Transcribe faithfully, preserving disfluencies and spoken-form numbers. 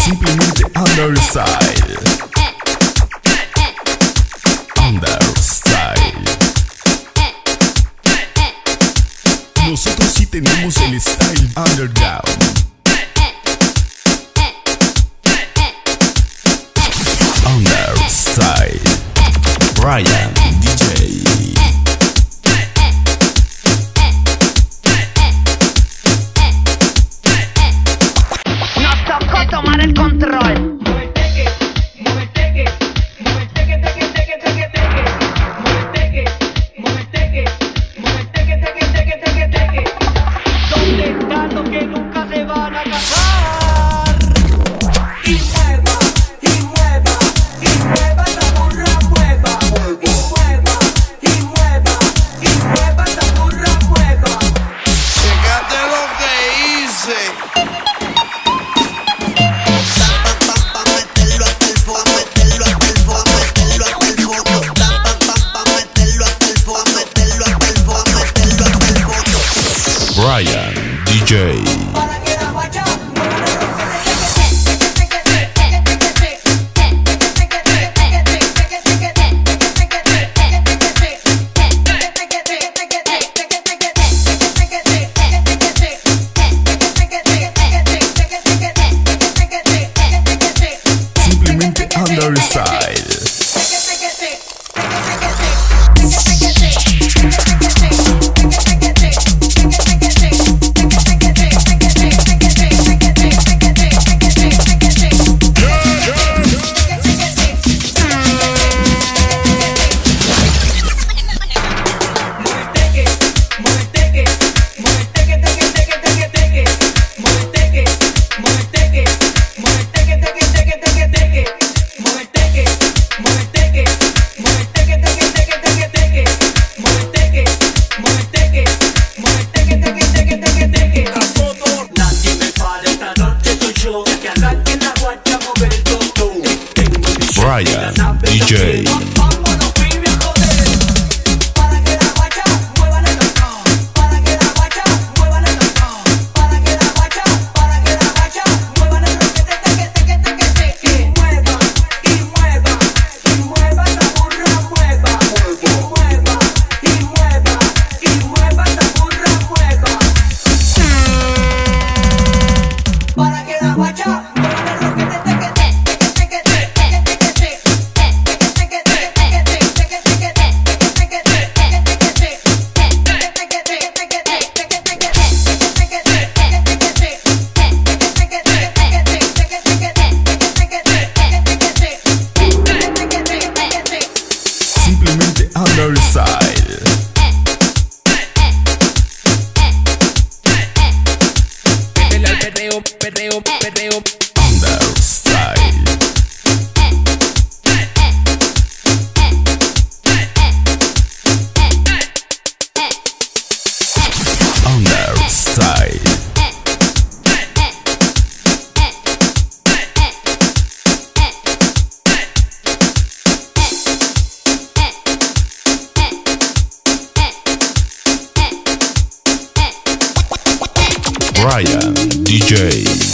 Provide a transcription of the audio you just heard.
Simplemente Understyle. Understyle. Nosotros sí tenemos el style underground. Understyle. Brian D J. Tomar el control. ¿Dónde están los que nunca se van a casar? Y mueva, y mueva, y mueva esa burra, mueva. Y mueva, y mueva, y mueva esa burra, mueva. Fíjate lo que hice. Brian D J. Simplemente Understyle. Brian D J. Simplemente Understyle. Perreo, perreo, perreo. Understyle. Understyle. Brian D J.